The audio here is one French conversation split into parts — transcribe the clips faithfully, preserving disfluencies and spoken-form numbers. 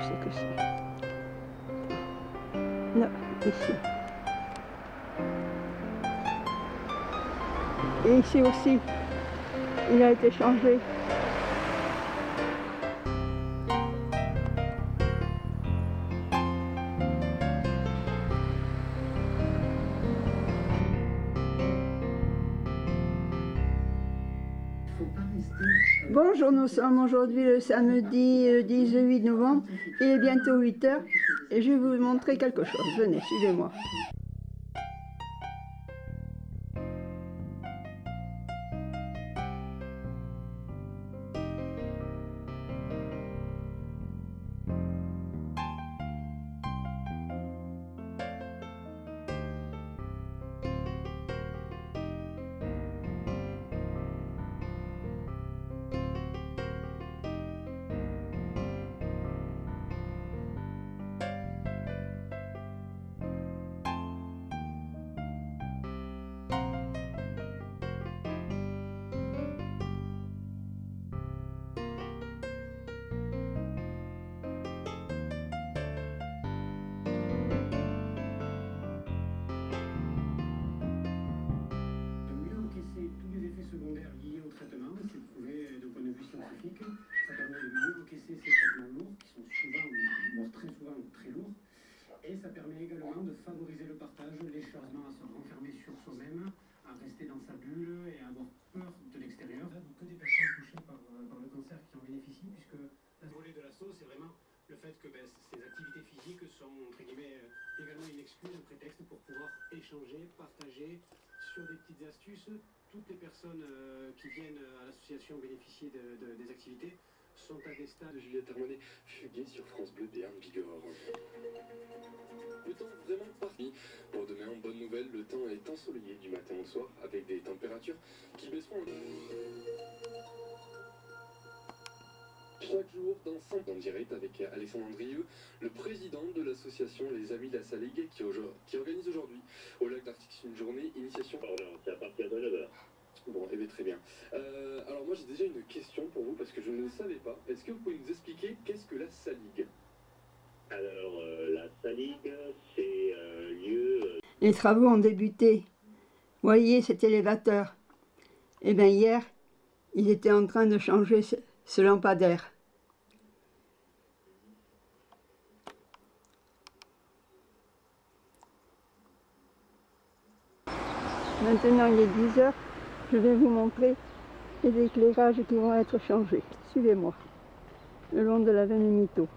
c'est que c'est? Là, ici. Et ici aussi, il a été changé. Bonjour, nous sommes aujourd'hui le samedi dix-huit novembre, il est bientôt huit heures et je vais vous montrer quelque chose. Venez, suivez-moi. Secondaires liés au traitement, c'est prouvé d'un point de vue scientifique. Ça permet de mieux encaisser ces traitements lourds, qui sont souvent, voire très souvent, très lourds. Et ça permet également de favoriser le partage, l'échargement à se renfermer sur soi-même, à rester dans sa bulle et à avoir peur de l'extérieur. Donc que des personnes touchées par, par le cancer qui en bénéficient, puisque la volée de l'assaut, c'est vraiment le fait que ben, ces activités physiques sont, entre guillemets, également une excuse, un prétexte pour pouvoir échanger, partager sur des petites astuces. Toutes les personnes euh, qui viennent à l'association bénéficier de, de, des activités sont à des stades. Juliette Armanet, fuguée sur France Bleu Béarn Bigorre. Le temps vraiment parti. Pour demain, bonne nouvelle, le temps est ensoleillé du matin au soir avec des températures qui baisseront. Chaque jour, dans cinq en direct avec Alexandre Andrieux, le président de l'association Les Amis de la Saligue, qui, qui organise aujourd'hui au lac d'Arctique une journée initiation. C'est à partir de neuf heures. Bon, eh bien très bien. Euh, alors moi j'ai déjà une question pour vous parce que je ne le savais pas. Est-ce que vous pouvez nous expliquer qu'est-ce que la Saligue? Alors euh, la Saligue, c'est un lieu... Euh... Les travaux ont débuté. Voyez cet élévateur. Eh bien hier, ils étaient en train de changer ce, ce lampadaire. Maintenant il est dix heures, je vais vous montrer les éclairages qui vont être changés. Suivez-moi, le long de la veine Mito.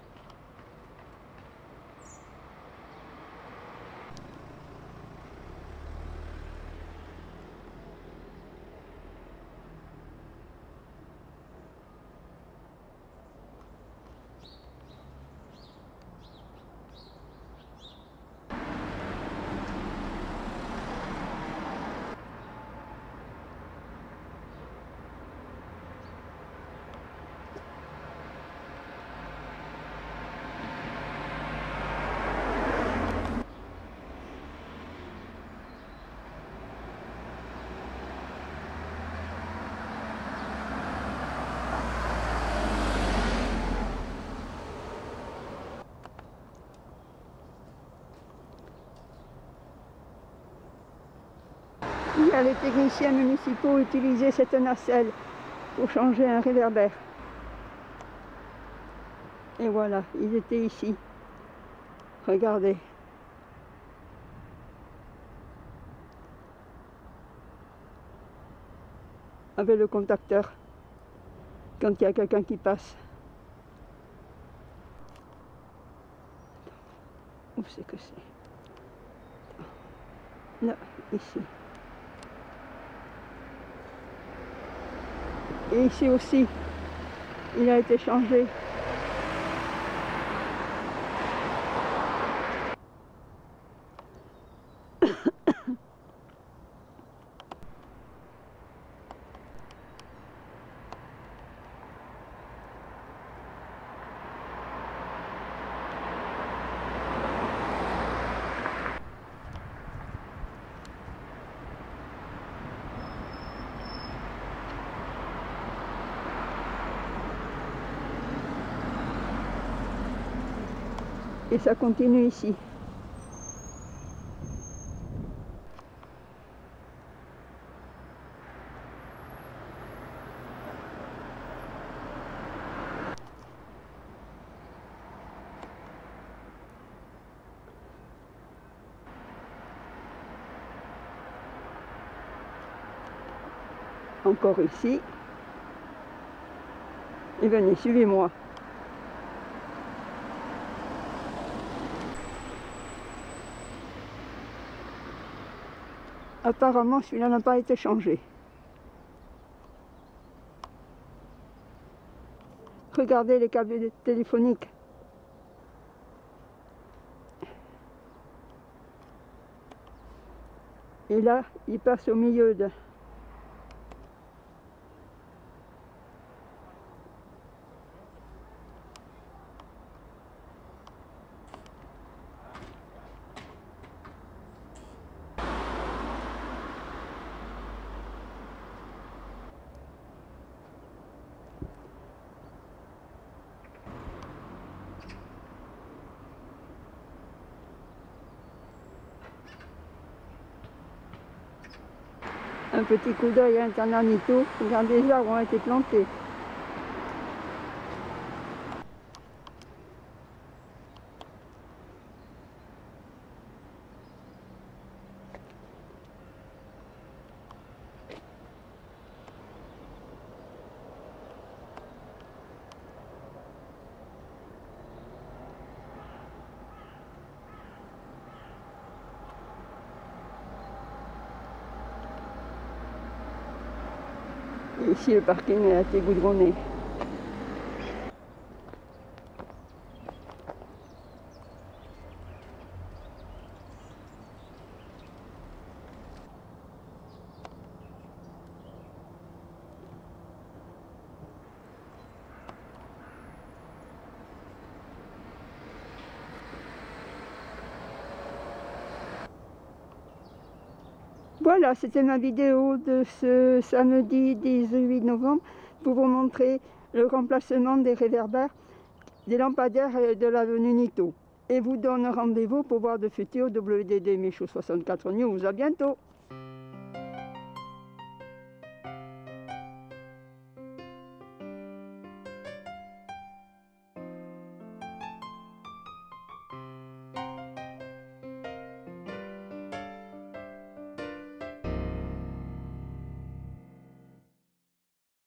Hier, les techniciens municipaux utilisaient cette nacelle pour changer un réverbère. Et voilà, ils étaient ici. Regardez. Avec le contacteur, quand il y a quelqu'un qui passe. Où c'est que c'est? Là, ici. Et ici aussi, il a été changé. Et ça continue ici. Encore ici. Et venez, suivez-moi. Apparemment, celui-là n'a pas été changé. Regardez les câbles téléphoniques. Et là, il passe au milieu de... Un petit coup d'œil à Internanito, regardez les arbres ont été plantés. Ici, le parking a été goudronné. Voilà, c'était ma vidéo de ce samedi dix-huit novembre pour vous montrer le remplacement des réverbères, des lampadaires de l'avenue Nito. Et vous donne rendez-vous pour voir de futurs W D D Michaud soixante-quatre News. À bientôt!